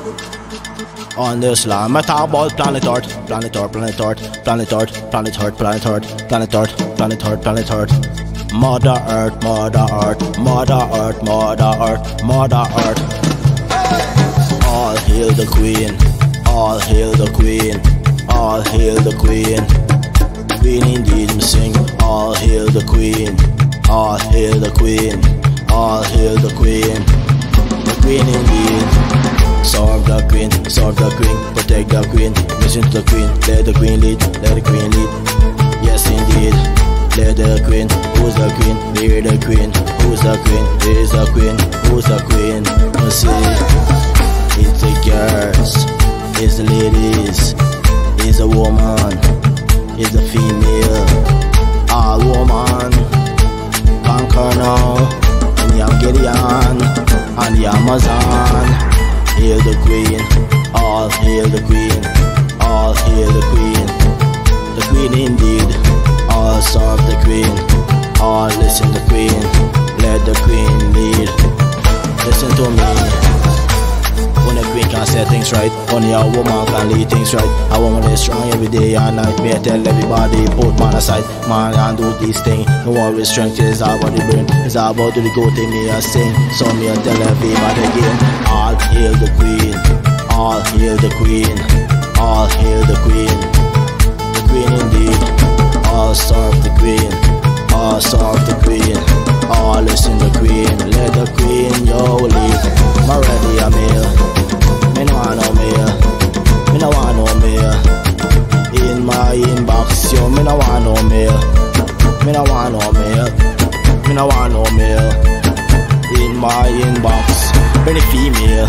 On this land, I talk about planet Earth, planet Earth, planet Earth, planet Earth, planet Earth, planet Earth, planet Earth, planet Earth, planet Earth. Mother Earth, Mother Earth, Mother Earth, Mother Earth, Mother Earth. All hail the Queen, all hail the Queen, all hail the Queen. Queen indeed, we sing. All hail the Queen, all hail the Queen, all hail the Queen. The Queen indeed. Serve the Queen, protect the Queen, listen to the Queen, let the Queen lead, let the Queen lead. Yes indeed, let the Queen, who's the Queen, hear the Queen, who's the Queen, is the Queen, who's the Queen. You see, it's the girls, it's the ladies, it's the woman, it's the female, all woman, conquer now, and the Gideon, and the Amazon. Hail the Queen, all hail the Queen, all hail the Queen. The Queen indeed, all serve the Queen, all listen to the Queen, let the Queen lead. Listen to me. When a queen can say things right, only a woman can lead things right. A woman is strong every day and night. May I tell everybody, put man aside, man and do this thing. No worry, strength is all about the brain, it's all about the go thing me a sing. So me a tell everybody again, all hail the Queen, all hail the Queen, all hail the Queen. The Queen indeed, all serve the Queen, all serve the Queen, all listen to the Queen, let the Queen yo lead. My ready a meal. Me no want no mail, me no want no mail. In my inbox, yo, me no want no mail, me no want no mail, me no want no mail. In my inbox, when it's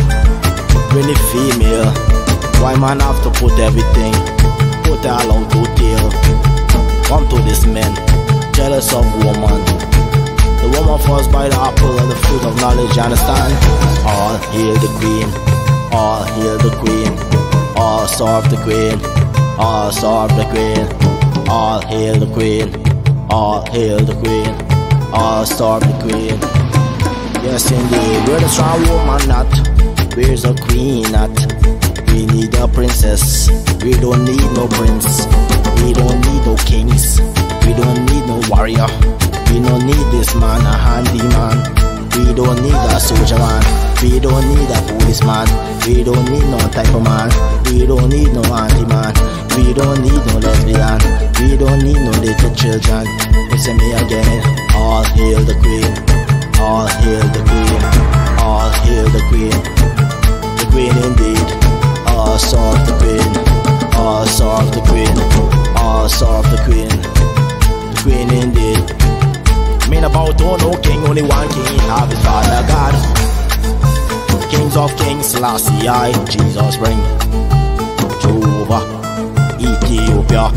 female, why man have to put everything, put all out to tail. Come to this man, jealous of woman. The woman falls by the apple of the fruit of knowledge, you understand? All hail the Queen, all hail the Queen, all serve the Queen, all serve the Queen, all hail the Queen, all hail the Queen, all serve the Queen. Yes indeed, where the strong woman at? Where's the Queen at? We need a princess, we don't need no prince, we don't need no kings, we don't need no warrior, we don't need this man, a handyman. We don't need a soldier man, we don't need a policeman, we don't need no type of man, we don't need no anti-man, we don't need no lesbian, we don't need no little children. Listen me again, all hail the Queen, all hail the Queen, all hail the Queen. The Queen indeed, all serve the Queen, all serve the Queen, all serve the Queen. The Queen indeed. Mean about no king, only one king, have his Father God. Kings of kings, Selassie I, Jesus bring Jehovah, Ethiopia.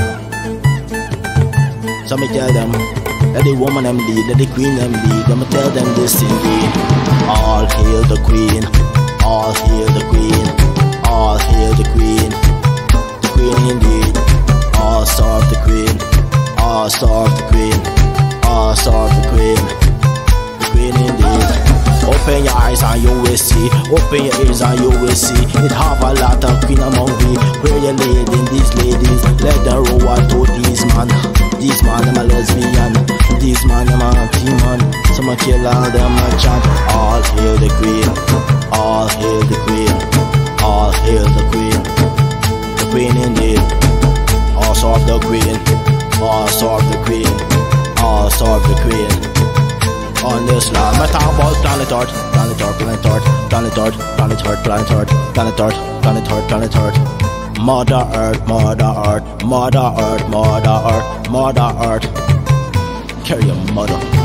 So me tell them, let the woman them lead, let the queen them lead. Let me tell them this indeed. All hail the Queen, all hail the Queen, all hail the Queen. The Queen indeed, all serve the Queen, all serve the Queen, all serve the Queen. The Queen indeed. Open your eyes and you will see, open your ears and you will see. It have a lot of queen among we. Where you leading these ladies? Let them roll out to these man. These man them a lesbian, these man them a anti-man. Some a kill all them a chant. All hail the Queen, all hail the Queen, all hail the Queen. The Queen indeed, all serve the Queen, all serve the Queen, all serve the Queen. On this land, I talk about planet Earth, planet Earth, planet Earth, planet Earth, planet Earth, planet Earth, planet Earth, planet Earth, planet Earth. Mother Earth, Mother Earth, Mother Earth, Mother Earth, Mother Earth. Carry your mother.